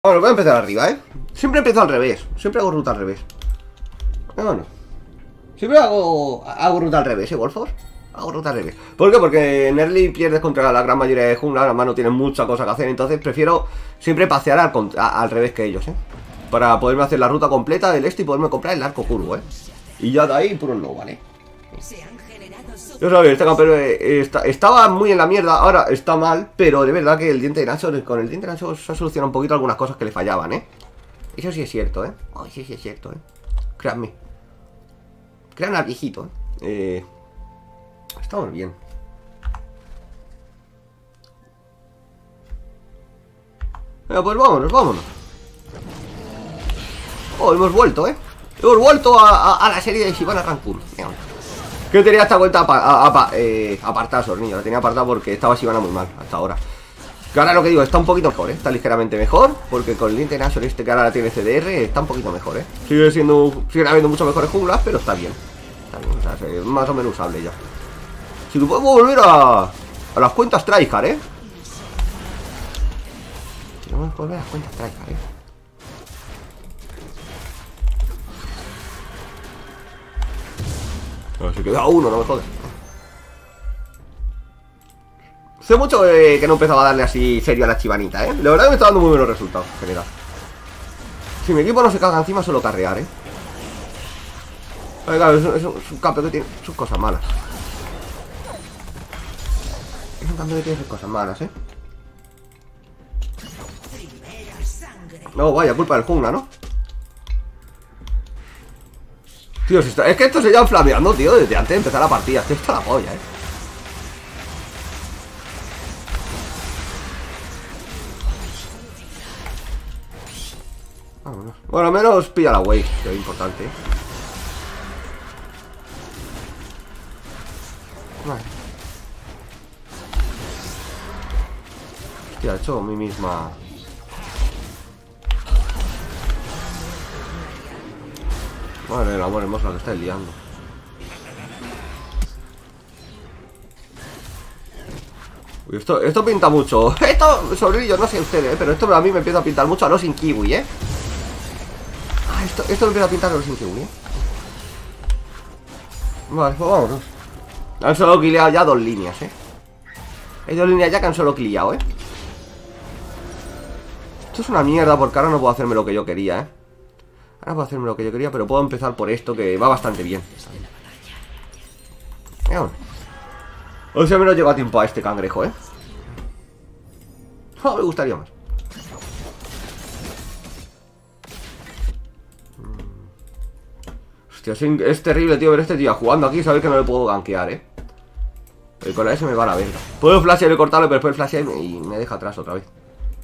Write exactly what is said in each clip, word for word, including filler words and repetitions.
Bueno, voy a empezar arriba, ¿eh? Siempre empiezo al revés. Siempre hago ruta al revés. Bueno. Siempre hago, hago ruta al revés, ¿eh, Wolfos? Hago ruta al revés. ¿Por qué? Porque en early pierdes contra la gran mayoría de jungla. Además no tienen mucha cosa que hacer. Entonces prefiero siempre pasear al, a, al revés que ellos, ¿eh? Para poderme hacer la ruta completa del este y poderme comprar el arco curvo, ¿eh? Y ya de ahí puro no, ¿vale? Yo sabía, este campeón eh, está, estaba muy en la mierda, ahora está mal, pero de verdad que el diente de Nacho, con el diente de Nacho se ha solucionado un poquito algunas cosas que le fallaban, ¿eh? Eso sí es cierto, ¿eh? Oh, sí, sí es cierto, ¿eh? Créanme. Crean al viejito, ¿eh? eh Estamos bien. Bueno, pues vámonos, vámonos. Oh, hemos vuelto, ¿eh? Hemos vuelto a, a, a la serie de Shyvana Rancur. Que tenía esta cuenta a, a, a, eh, apartada, niños. La tenía apartada porque estaba Shyvana muy mal hasta ahora. Que ahora lo que digo, está un poquito mejor, ¿eh? Está ligeramente mejor. Porque con el diente de Nashor este que ahora tiene C D R, está un poquito mejor, ¿eh? Sigue siendo, sigue habiendo mucho mejores junglas, pero está bien. Está bien, o sea, es más o menos usable ya. Si tú podemos volver a, a las cuentas tryhard, ¿eh? Si podemos volver a las cuentas tryhard, ¿eh? No, se queda uno, no me jodes. Sé mucho eh, que no empezaba a darle así serio a la chivanita, ¿eh? La verdad que me está dando muy buenos resultados, en general. Si mi equipo no se caga encima, solo carrear, ¿eh? Pero claro, es, es, es un campeón que tiene sus cosas malas. Es un campeón que tiene sus cosas malas, ¿eh? No, vaya, culpa del jungla, ¿no? Tío, es que esto se lleva flameando, tío, desde antes de empezar la partida. Esto está la polla, eh. Vámonos. Bueno, al menos pilla la wave, que es importante. Vale. Hostia, he hecho mi misma. Madre del amor hermoso, la que estáis liando. Uy, esto, esto pinta mucho. Esto, sobrillo, no sé ustedes, ¿eh? Pero esto a mí me empieza a pintar mucho a los sin kiwi, ¿eh? Ah, esto, esto me empieza a pintar a los sin kiwi, ¿eh? Vale, pues vámonos. Han solo cliado ya dos líneas, ¿eh? Hay dos líneas ya que han solo cliado, ¿eh? Esto es una mierda porque ahora no puedo hacerme lo que yo quería, ¿eh? Ahora puedo hacerme lo que yo quería, pero puedo empezar por esto, que va bastante bien. O sea, menos llego a tiempo a este cangrejo, ¿eh? Oh, me gustaría más. Hostia, es, es terrible, tío, ver este tío jugando aquí y saber que no le puedo gankear, ¿eh? Y con la S me va a la verga. Puedo flashear y cortarlo, pero después flashear y me deja atrás otra vez.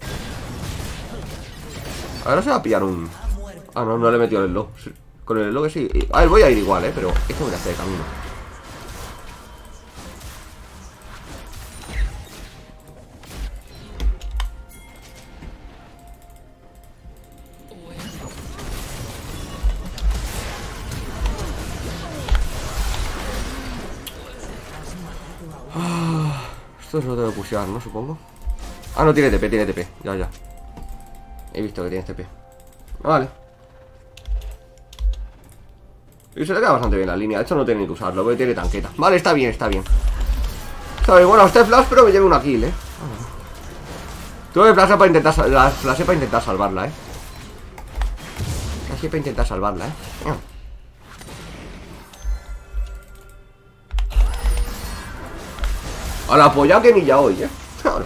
Ahora se va a pillar un... Ah, no, no le he metido el low. Con el low que sí. A ver, voy a ir igual, ¿eh? Pero esto me lo hace de camino. Ah, esto se lo tengo que pushear, ¿no? Supongo. Ah, no, tiene T P, tiene T P. Ya, ya. He visto que tiene T P. Vale. Y se le queda bastante bien la línea. De hecho no tiene ni que usarlo, porque tiene tanqueta. Vale, está bien, está bien. ¿Sabes? Bueno, usted flash, pero me lleve una kill, eh. Tuve que flash para intentar la flash para intentar salvarla, eh. Flash para intentar salvarla, eh. A la apoyado que ni ya hoy, eh. Claro.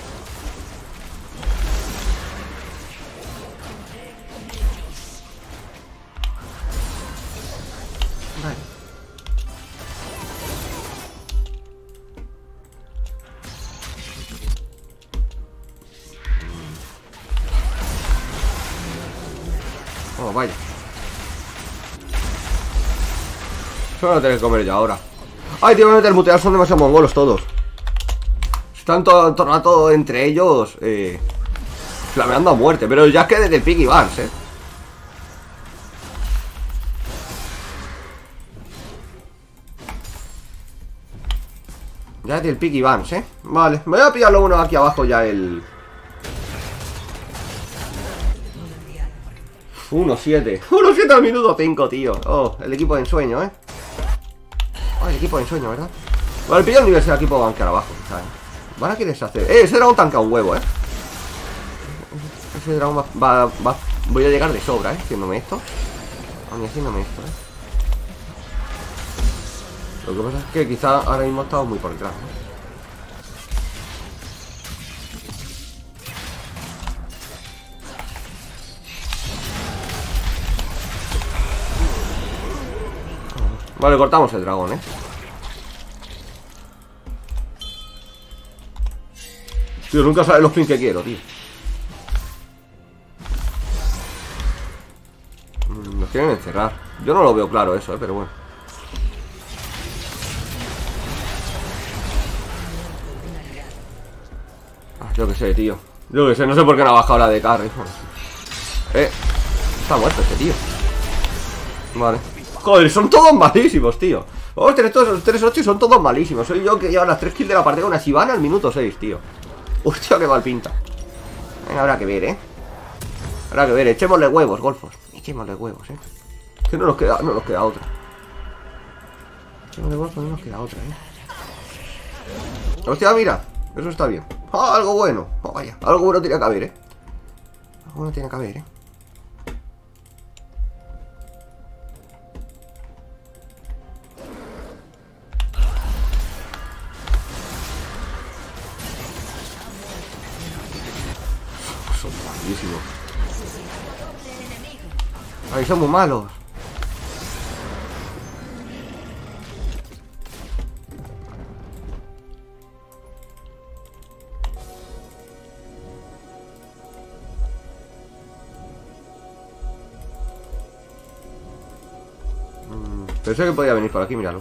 Oh, vaya. Solo tengo que comer ya ahora. Ay, tío, voy a meter mutear, son demasiado mongolos todos. Están todo, todo, todo entre ellos eh, flameando a muerte. Pero ya que desde Piggy Banks, eh. Ya es del Piggy Banks, eh. Vale, me voy a pillarlo uno aquí abajo ya el... uno siete. uno siete al minuto cinco, tío. Oh, el equipo de ensueño, ¿eh? Oh, el equipo de ensueño, ¿verdad? Bueno, el pillo de universidad aquí puedo banquear abajo, ¿sabes? Van a querer hacer. Eh, ese dragón tanca un huevo, ¿eh? Ese dragón va, va, va. Voy a llegar de sobra, ¿eh? Haciéndome esto. A mí haciéndome esto, ¿eh? Lo que pasa es que quizá ahora mismo estamos muy por detrás, ¿no? Vale, cortamos el dragón, ¿eh? Tío, nunca sabes los pins que quiero, tío. Nos quieren encerrar. Yo no lo veo claro eso, ¿eh? Pero bueno. Ah, yo que sé, tío. Yo que sé, no sé por qué no ha bajado la de carry. Eh, está muerto este tío. Vale. Joder, son todos malísimos, tío. Vamos a tener todos los tres ocho y son todos malísimos. Soy yo que lleva las tres kills de la partida con una Shyvana al minuto seis, tío. Hostia, qué mal pinta. Venga, habrá que ver, eh. Habrá que ver, echémosle huevos, golfos. Echémosle huevos, eh. Que no nos queda, no nos queda otra. Echémosle huevos, no nos queda otra, eh. Hostia, mira, eso está bien. Ah, algo bueno. Oh, vaya, algo bueno tiene que haber, eh. Algo bueno tiene que haber, eh. Ay, son muy malos. mm, Pensé que podía venir por aquí, míralo.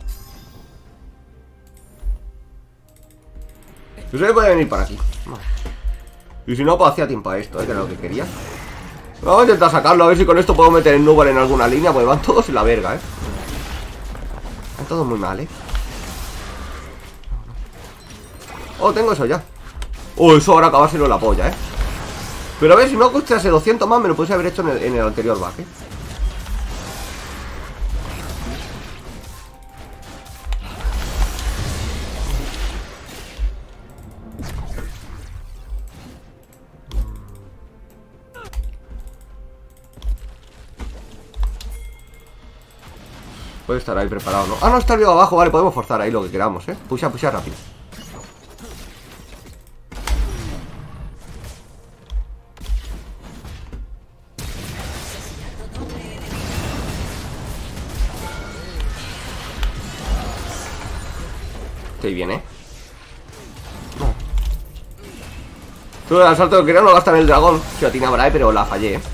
Pensé que podía venir por aquí. Vale. Y si no, pues hacía tiempo a esto, ¿eh? Que era lo que quería. Vamos a intentar sacarlo, a ver si con esto puedo meter el Nubal en alguna línea, porque van todos en la verga, ¿eh? Van todos muy mal, ¿eh? Oh, tengo eso ya. Oh, eso ahora acabárselo la polla, ¿eh? Pero a ver, si no costase doscientos más, me lo pudiese haber hecho en el, en el anterior back, ¿eh? Puede estar ahí preparado, ¿no? Ah, no, está el vivo abajo, vale, podemos forzar ahí lo que queramos, ¿eh? Pusha, pusha rápido. Estoy bien, ¿eh? No. Tuve el asalto que quería, no gastar en el dragón. Que la tiene a Brae, pero la fallé, ¿eh?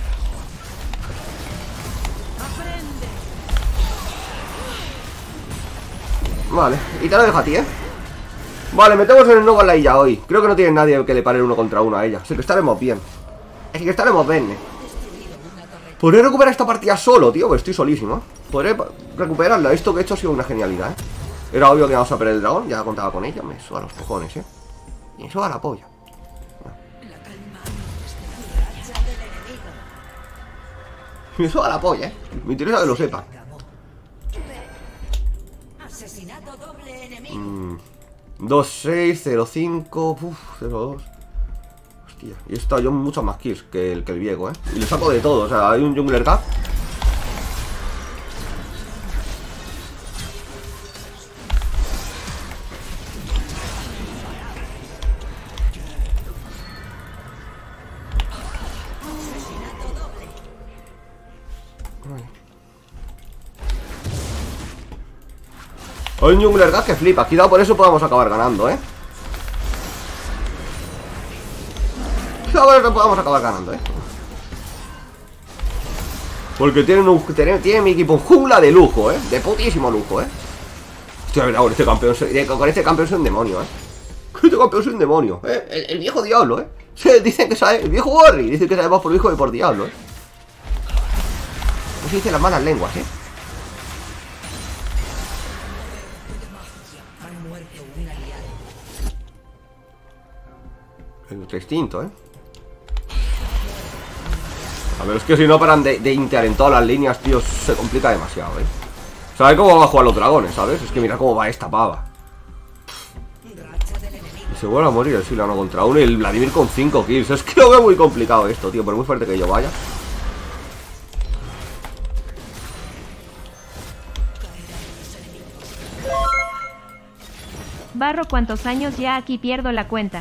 Vale, y te lo dejo a ti, ¿eh? Vale, metemos en el nuevo a la Illa hoy. Creo que no tiene nadie que le pare uno contra uno a ella. Así que estaremos bien. Así que estaremos bien, ¿eh? Podré recuperar esta partida solo, tío, porque estoy solísimo. Podré recuperarla. Esto que he hecho ha sido una genialidad, ¿eh? Era obvio que íbamos a perder el dragón. Ya contaba con ella. Me suba los cojones, ¿eh? Me suba la polla. Me suba la polla, ¿eh? Me interesa que lo sepa. Mm. dos seis cero cinco cero dos. Hostia, y he estado yo muchos más kills que el, que el viejo, ¿eh? Y le saco de todo, o sea, hay un jungler cap. Hay un jungler gas que flipa. Cuidado, por eso podamos acabar ganando, ¿eh? Cuidado, por eso podamos acabar ganando, ¿eh? Porque tienen un tiene, tiene mi equipo un jungla de lujo, ¿eh? De putísimo lujo, ¿eh? Hostia, mira, con este campeón soy, con este campeón soy un demonio, ¿eh? Con este campeón soy un demonio, ¿eh? El, el viejo diablo, ¿eh? Se dicen que sabe, el viejo Warri dice que sabe más por hijo que por diablo, ¿eh? No se dicen las malas lenguas, ¿eh? El extinto, ¿eh? A ver, es que si no paran de, de intear en todas las líneas, tío, se complica demasiado, ¿eh? ¿Sabes cómo van a jugar los dragones, sabes? Es que mira cómo va esta pava. Y se vuelve a morir el Silano contra uno y el Vladimir con cinco kills. Es que lo veo muy complicado esto, tío, por muy fuerte que yo vaya. Barro, ¿cuántos años ya aquí pierdo la cuenta?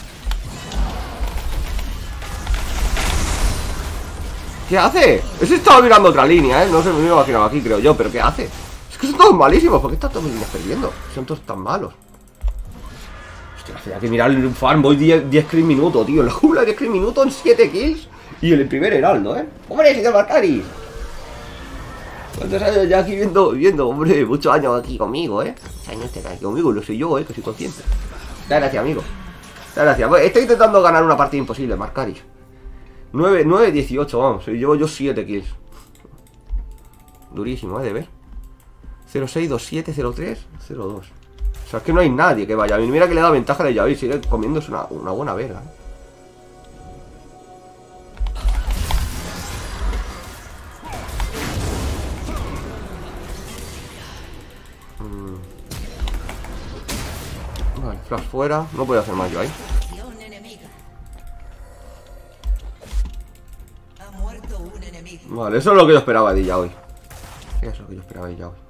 ¿Qué hace? Ese estaba mirando otra línea, ¿eh? No se me iba imaginado aquí, creo yo, pero ¿qué hace? Es que son todos malísimos, ¿por qué están todas mis líneas perdiendo? Son todos tan malos. Hostia, hay que mirar el farm, voy diez, diez kills minuto, tío. En la jungla diez kills minuto en siete kills. Y el primer heraldo, ¿eh? ¡Hombre, señor Marcari! ¿Cuántos años ya aquí viendo, viendo, hombre? Muchos años aquí conmigo, ¿eh? Muchos años te aquí conmigo, lo soy yo, ¿eh? Que soy consciente. Muchas gracias, amigo. Muchas gracias. Pues estoy intentando ganar una partida imposible, Marcari. nueve, nueve, dieciocho, vamos. Llevo yo siete kills. Durísimo, ¿eh? De ver. cero seis, dos siete, cero tres, cero dos. O sea, es que no hay nadie que vaya. Mira que le da ventaja a Yavi. Sigue comiéndose una, una buena verga, ¿eh? Vale, flash fuera. No puedo hacer más yo ahí. Vale, eso es lo que yo esperaba de ella hoy. Eso es lo que yo esperaba de ella hoy.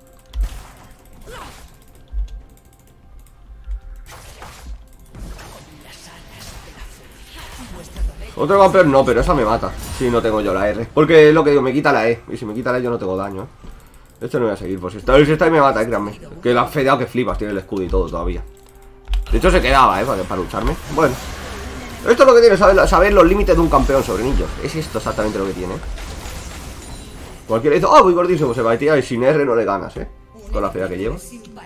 Otro campeón no, pero esa me mata. Si no tengo yo la R. Porque es lo que digo, me quita la E. Y si me quita la E yo no tengo daño, ¿eh? Esto no voy a seguir. Pues si está, si está ahí me mata, eh, créanme. Que la han fedeado que flipas, tiene el escudo y todo todavía. De hecho se quedaba, ¿eh? Para, para lucharme. Bueno. Esto es lo que tiene, saber, saber los límites de un campeón sobre niños. Es esto exactamente lo que tiene. Cualquiera dice, ah, oh, voy gordísimo, se va a tirar y sin R no le ganas, ¿eh? Con la fea que lleva.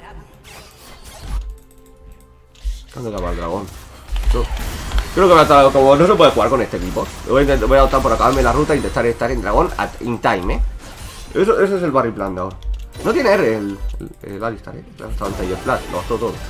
¿Dónde acaba el dragón? No. Creo que voy a estar, como no se puede jugar con este equipo, voy a, voy a optar por acabarme la ruta e intentar estar en dragón at, in time, ¿eh? Eso, ese es el barry plan de ahora. No tiene R el, el, el Alistar, ¿eh? Le ha gastado antes y el flash, lo gastó todo.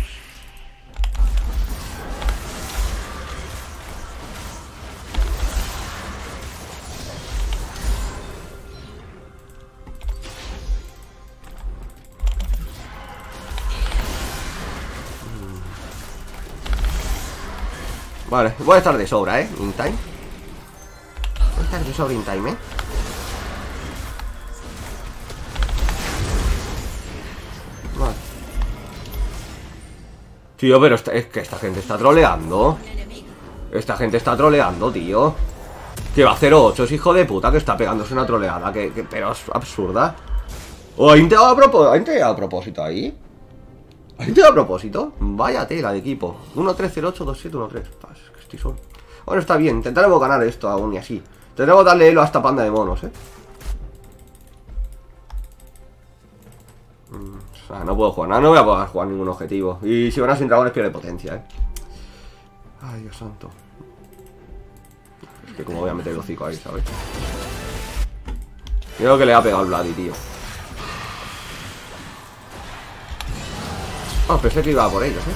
Vale, voy a estar de sobra, ¿eh? In time. Voy a estar de sobra in time, ¿eh? Vale. Tío, pero esta, es que esta gente está troleando. Esta gente está troleando, tío. Que va a cero ocho, es hijo de puta que está pegándose una troleada. Que, que, pero es absurda. ¿O ha integrado a, propó ¿ha integrado a propósito ahí? ¿Ha integrado a propósito? Vaya tela de equipo. uno tres cero ocho dos siete uno tres. Es que estoy solo. Bueno, está bien. Intentaremos ganar esto aún y así. Tendremos que darle elo a esta panda de monos, ¿eh? Mm, o sea, no puedo jugar nada. No voy a poder jugar ningún objetivo. Y si van a sin dragones pierde potencia, ¿eh? Ay, Dios santo. Es que como voy a meter el hocico ahí, ¿sabes? Creo que le ha pegado el Vladi, tío. Ah, oh, pensé que iba por ellos, ¿eh?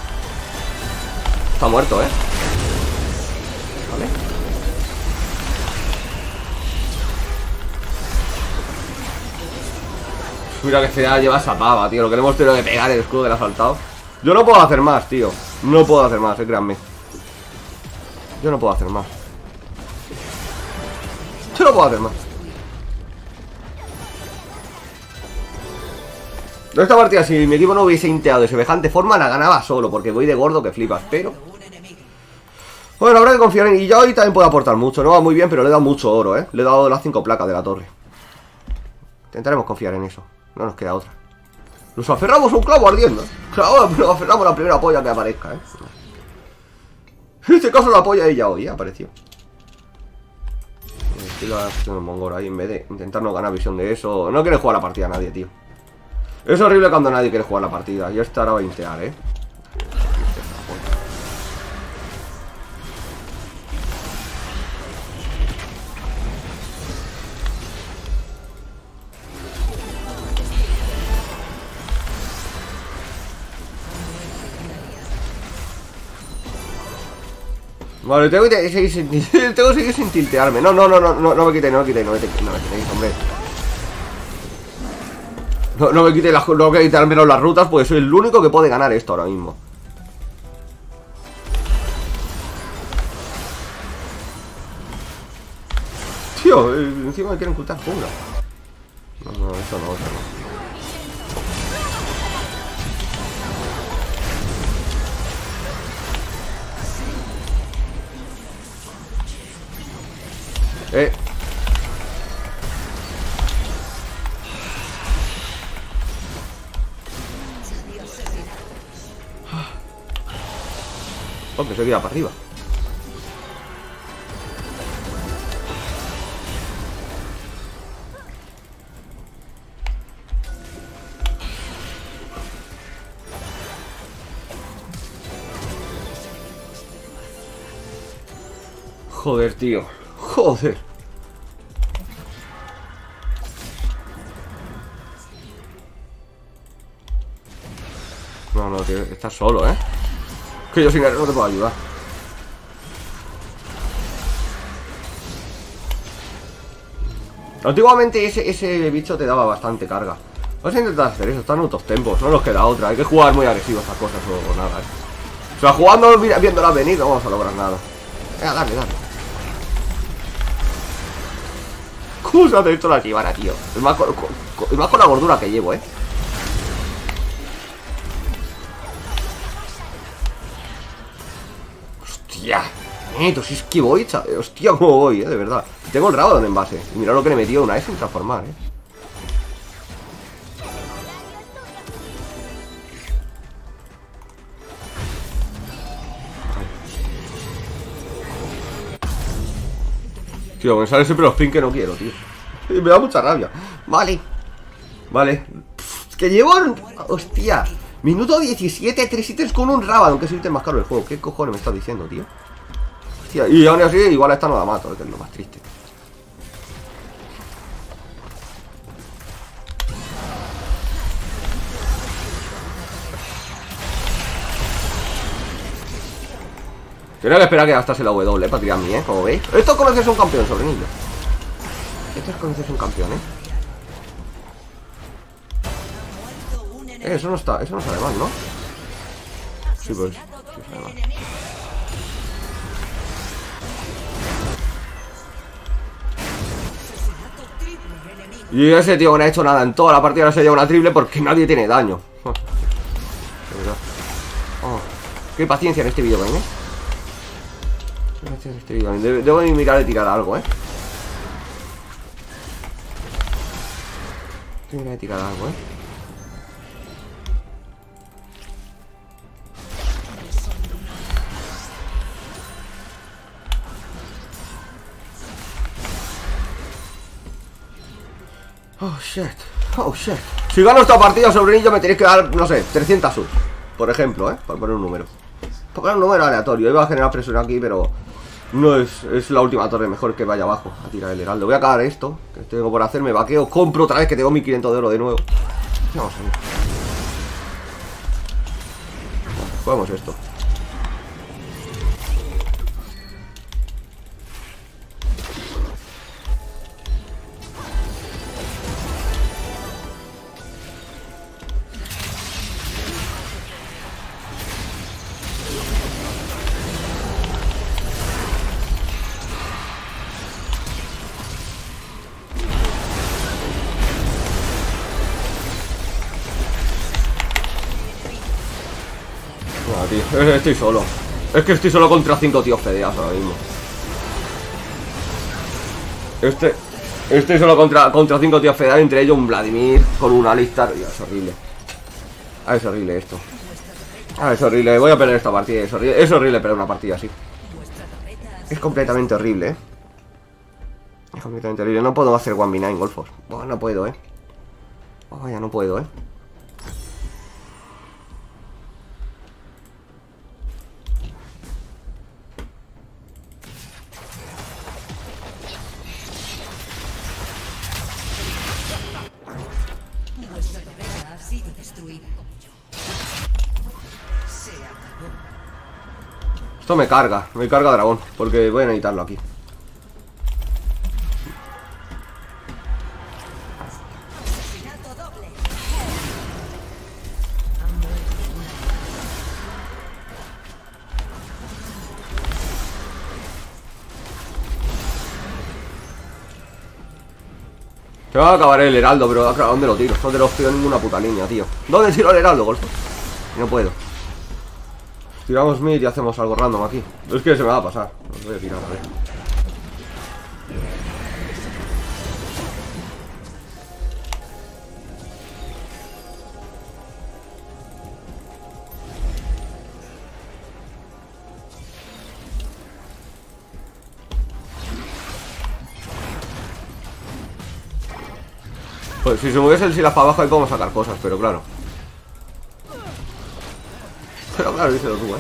Está muerto, ¿eh? Vale. Mira que fea lleva esa pava, tío. Lo que le hemos tenido que pegar el escudo que le ha saltado. Yo no puedo hacer más, tío. No puedo hacer más, eh, créanme. Yo no puedo hacer más. Yo no puedo hacer más. Esta partida, si mi equipo no hubiese inteado de semejante forma, la ganaba solo, porque voy de gordo que flipas, pero... Bueno, habrá que confiar en... Y ya hoy también puede aportar mucho, no va muy bien, pero le he dado mucho oro, ¿eh? Le he dado las cinco placas de la torre. Intentaremos confiar en eso, no nos queda otra. Nos aferramos a un clavo ardiendo. Claro, nos aferramos a la primera polla que aparezca, ¿eh? En este caso la polla ella hoy, ¿eh? Apareció. Estoy la acción mongol ahí en vez de intentar no ganar visión de eso. No quiere jugar la partida nadie, tío. Es horrible cuando nadie quiere jugar la partida. Y esta ahora va a intear, ¿eh? Vale, tengo que seguir sin, tengo que seguir sin tiltearme. No, no, no, no, no, no me quitéis, no me quitéis, no me quitéis, no me quitéis, hombre. No, no me quitéis las, no me quitéis al menos las rutas, pues soy el único que puede ganar esto ahora mismo. Tío, encima me quieren ocultar jungla. No, no, eso no, eso no. Eh. Oh, pensé que iba para arriba. Joder, tío. Joder. No, no, tío, estás solo, ¿eh? Que yo sin él no te puedo ayudar. Antiguamente ese, ese bicho te daba bastante carga. Vamos a intentar hacer eso, están otros tempos, no nos queda otra. Hay que jugar muy agresivo a estas cosas o, o nada, ¿eh? O sea, jugando viéndolas venir no vamos a lograr nada. Venga, dale, dale. ¿Cómo se hace esto la chivara, tío? Es más con, con, con, es más con la gordura que llevo, ¿eh? Hostia. Neto, si es que voy, chaval. Hostia, cómo voy, ¿eh? De verdad. Tengo el Rabadon en base. Y mira lo que le metió una vez sin transformar, ¿eh? Tío, me sale siempre los pin que no quiero, tío. Y me da mucha rabia. Vale. Vale. Pff, que llevo... Hostia. Minuto diecisiete, tres ítems con un Rabadon, que es el ítem más caro del juego. ¿Qué cojones me estás diciendo, tío? Hostia, y aún así, igual a esta no la mato, que es lo más triste. Tengo que esperar que gastase la W para tirar a mí, ¿eh? Como veis. Esto es conocerse un campeón, sobrinillo. Esto es conocerse un campeón, ¿eh? Eh, eso no está, eso no sabe mal, ¿no? Sí, pues, sí sabe mal. Y ese tío que no ha hecho nada en toda la partida no se lleva una triple porque nadie tiene daño. Oh, qué paciencia en este video, ¿eh? Debo de mirar de tirar algo, ¿eh? Tengo que tirar algo, ¿eh? Oh, shit. Oh, shit. Si gano esta partida, sobrinillo, me tenéis que dar, no sé, trescientas subs. Por ejemplo, ¿eh? Por poner un número. Por poner un número aleatorio. Iba a generar presión aquí, pero... No es, es la última torre, mejor que vaya abajo a tirar el heraldo. Voy a acabar esto, que tengo por hacerme vaqueo. Compro otra vez que tengo mil quinientos de oro de nuevo. Vamos a ver. Jugamos esto. Tío, estoy solo. Es que estoy solo contra cinco tíos fedeados ahora mismo. Este Estoy solo contra, contra cinco tíos fedeados, entre ellos un Vladimir con un Alistar. Es horrible. Ah, es horrible esto. Ah, es horrible. Voy a perder esta partida. Es horrible, es horrible perder una partida así. Es completamente horrible, eh. Es completamente horrible. No puedo hacer one v nine golfos. Oh, no puedo, eh. Oh, ya no puedo, eh. Esto me carga, me carga dragón, porque voy a necesitarlo aquí. Se va a acabar el heraldo, pero claro, ¿dónde lo tiro? No te lo tiro en ninguna puta línea, tío. ¿Dónde tiro el heraldo, Golfo? No puedo. Tiramos mid y hacemos algo random aquí. Es que se me va a pasar. Los voy a tirar, a ver. Pues si se moviese el Silas para abajo ahí podemos sacar cosas, pero claro. Pero claro, díselo tú, eh.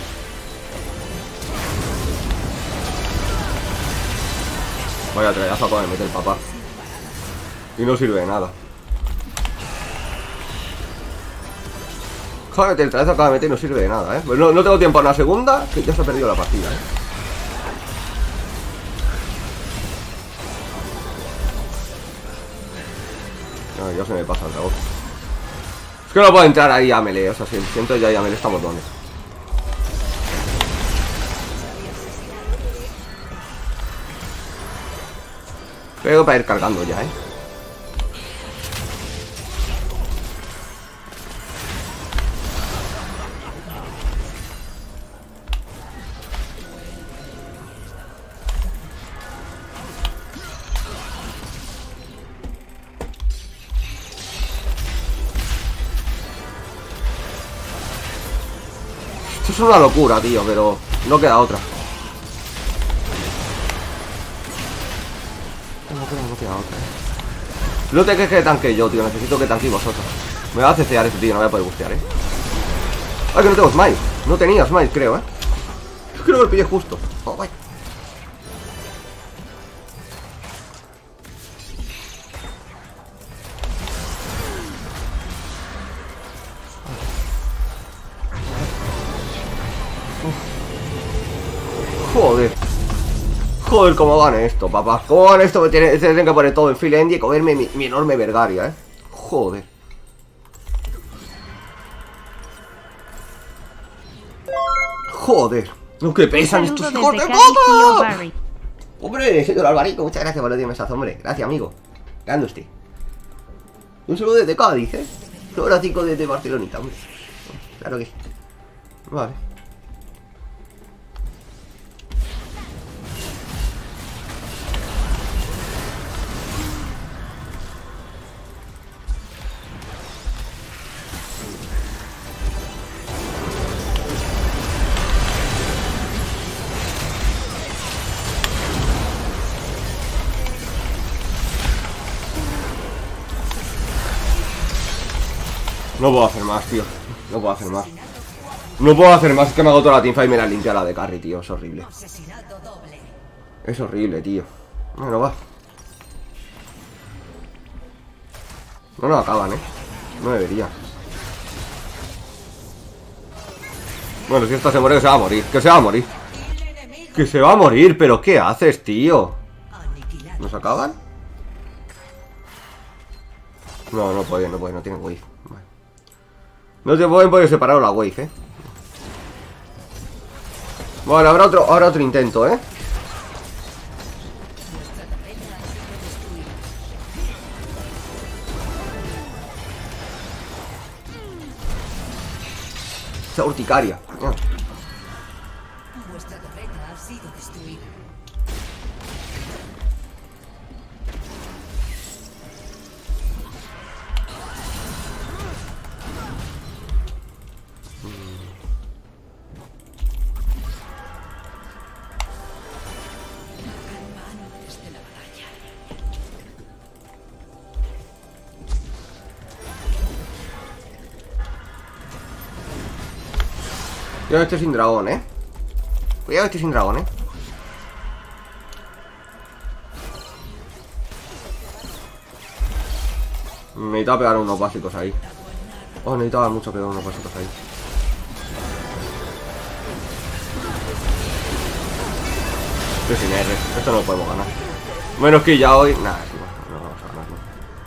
Vaya trayazo acaba de meter el papá. Y no sirve de nada. Acaba de meter el trayazo, acaba de meter y no sirve de nada, eh. Pues no, no tengo tiempo en la segunda, que ya se ha perdido la partida, eh. No, ya se me pasa el dragón. Es que no puedo entrar ahí a melee, o sea, si siento ya ahí a melee estamos donde. Creo para ir cargando ya, eh. Esto es una locura, tío, pero no queda otra. No queda, no queda otra. No te quejes que tanque yo, tío. Necesito que tanquéis vosotros. Me va a cecear ese tío, no voy a poder bustear, eh. Ay, que no tengo smite. No tenía smite, creo, eh. Creo que lo pillé justo. Oh, vaya. Joder. Joder, cómo van esto, papá. Cómo van esto, me tienen, se tienen que poner todo en fila indie y comerme mi, mi enorme vergaria, eh. Joder. Joder. Lo que pesan estos hijos de puta. Hombre, señor Alvarico, muchas gracias por el mensaje, hombre. Gracias, amigo. Grande usted. Un saludo desde Cádiz, eh. Hora cinco desde Barcelonita, hombre. Claro que sí. Vale. No puedo hacer más, tío. No puedo hacer más. No puedo hacer más. Es que me hago toda la teamfight y me la limpia la de carry, tío. Es horrible. Es horrible, tío. Bueno, va. No nos acaban, eh. No debería. Bueno, si esta se muere, que se va a morir. Que se va a morir. Que se va a morir. ¿Pero qué haces, tío? ¿Nos acaban? No, no pueden, no pueden. No tienen wave. Vale. No te pueden porque separaron la wave, eh. Bueno, habrá otro, habrá otro intento, eh. Esa urticaria. Oh. Vuestra torreta ha sido destruida. Cuidado, este sin dragón, eh. Cuidado, este sin dragón, eh. Necesitaba pegar unos básicos ahí. Oh, necesitaba mucho pegar unos básicos ahí. Estoy sin R. Esto no lo podemos ganar. Menos que ya hoy. Nada, sí, no, no vamos a ganar.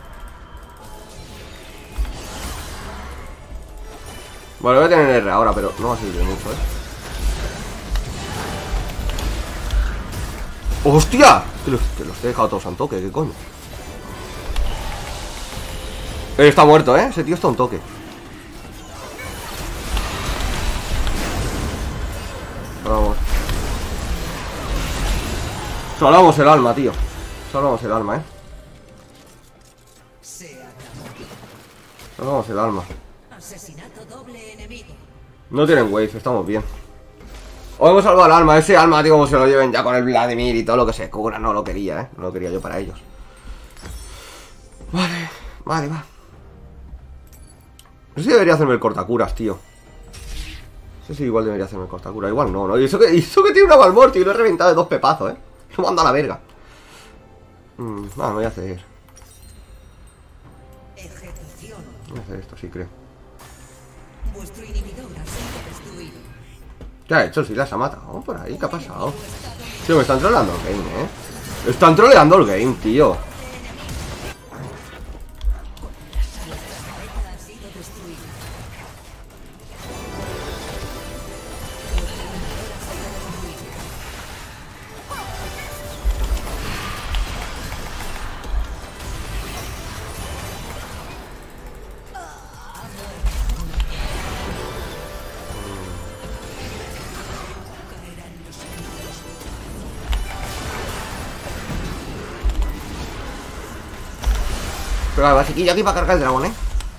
Bueno, voy a tener R ahora, pero no va a servir de mucho, ¿eh? ¡Hostia! Que los, que los he dejado todos a un toque, ¿qué coño? Él está muerto, ¿eh? Ese tío está a un toque. Vamos. Salvamos el alma, tío. Salvamos el alma, ¿eh? Salvamos el alma. Asesinato doble enemigo. No tienen wave, estamos bien. O hemos salvado el alma. Ese alma, tío, como se lo lleven ya con el Vladimir y todo lo que se cubra. No lo quería, ¿eh? No lo quería yo para ellos. Vale, vale, va. No sé si debería hacerme el cortacuras, tío. No sé si igual debería hacerme el cortacuras. Igual no, ¿no? Y eso que, y eso que tiene una Valmort, tío. Lo he reventado de dos pepazos, ¿eh? Lo mando a la verga. Mm, nada, me voy a hacer. Ejecución. Voy a hacer esto, sí, creo. Vuestro inhibidor ha sido destruido. ¿Qué ha hecho? Si las ha matado por ahí, ¿qué ha pasado? Tío, me están troleando el game, ¿eh? Están troleando el game, tío. Ha sido destruido. Pero va, chiquillo, aquí para cargar el dragón, ¿eh?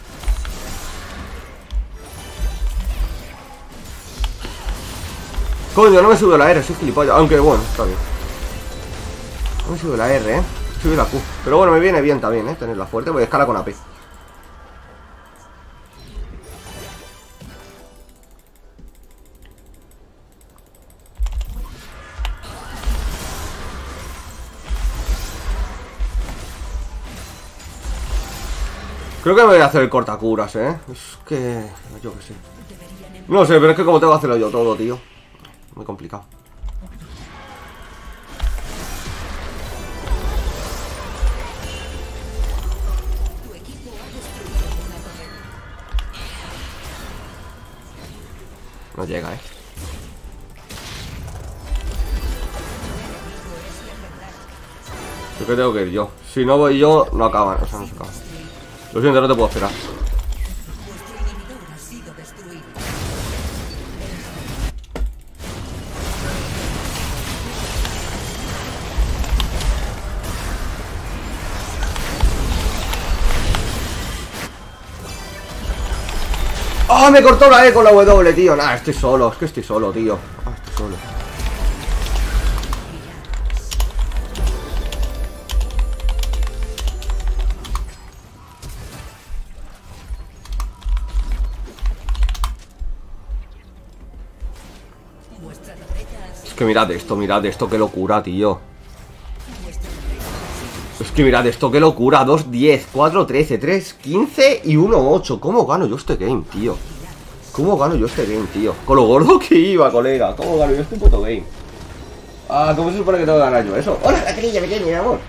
Coño, no me sube la R, soy gilipollas. Aunque bueno, está bien. No me sube la R, ¿eh? Sube la Q. Pero bueno, me viene bien también, ¿eh? Tenerla fuerte, voy a escalar con A P. Creo que me voy a hacer el cortacuras, ¿eh? Es que... yo qué sé. No sé, pero es que como tengo que hacerlo yo todo, tío. Muy complicado. Tu equipo ha destruido una torre. No llega, ¿eh? Creo que tengo que ir yo. Si no voy yo, no acaban. O sea, no se acaban. Lo siento, no te puedo esperar. Vuestro inhibidor ha sido destruido. ¡Ah! Me cortó la E con la W, tío. Nah, estoy solo. Es que estoy solo, tío. Ah, estoy solo. Vuestra torreta ha Es sido que mirad esto, mirad esto, qué locura, tío. Vuestra torreta ha sido Es que mirad esto, qué locura. Dos, diez, cuatro, trece, tres, quince y uno, ocho. ¿Cómo gano yo este game, tío? ¿Cómo gano yo este game, tío? Con lo gordo que iba, colega. ¿Cómo gano yo este puto game? Ah, ¿cómo se supone que tengo que ganar yo eso? ¡Hola, Catrilla, pequeño, mi amor!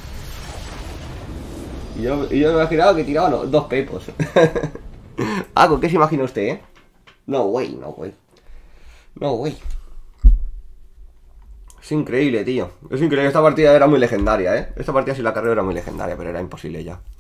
Y yo, y yo me imaginaba que tiraba no, dos pepos. Ah, ¿con qué se imagina usted, eh? No, way, no, way. No, way. Es increíble, tío. Es increíble. Esta partida era muy legendaria, eh. Esta partida si la carrera era muy legendaria, pero era imposible ya.